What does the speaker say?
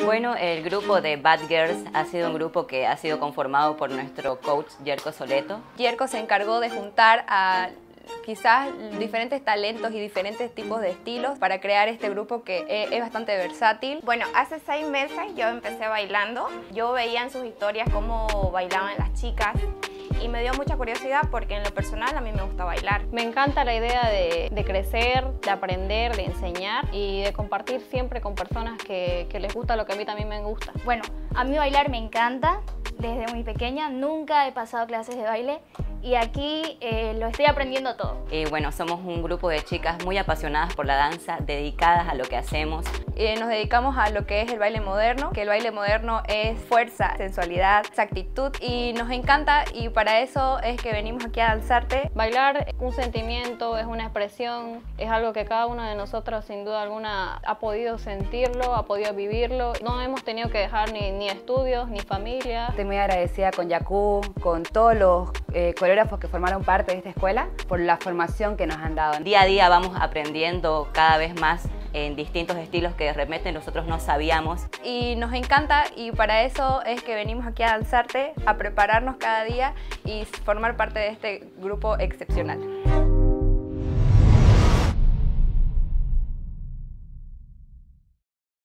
Bueno, el grupo de Bad Girls ha sido un grupo que ha sido conformado por nuestro coach Yerko Soleto. Yerko se encargó de juntar a quizás diferentes talentos y diferentes tipos de estilos para crear este grupo que es bastante versátil. Bueno, hace 6 meses yo empecé bailando. Yo veía en sus historias cómo bailaban las chicas y me dio mucha curiosidad porque en lo personal a mí me gusta bailar. Me encanta la idea de crecer, de aprender, de enseñar y de compartir siempre con personas que les gusta lo que a mí también me gusta. Bueno, a mí bailar me encanta desde muy pequeña, nunca he pasado clases de baile y aquí lo estoy aprendiendo todo. Bueno, somos un grupo de chicas muy apasionadas por la danza, dedicadas a lo que hacemos. Nos dedicamos a lo que es el baile moderno, que el baile moderno es fuerza, sensualidad, exactitud y nos encanta y para eso es que venimos aquí a Danzarte. Bailar es un sentimiento, es una expresión, es algo que cada una de nosotros sin duda alguna ha podido sentirlo, ha podido vivirlo. No hemos tenido que dejar ni estudios, ni familia. Estoy muy agradecida con Yaku, con todos los coreógrafos que formaron parte de esta escuela por la formación que nos han dado. Día a día vamos aprendiendo cada vez más en distintos estilos que de repente nosotros no sabíamos. Y nos encanta y para eso es que venimos aquí a Danzarte, a prepararnos cada día y formar parte de este grupo excepcional.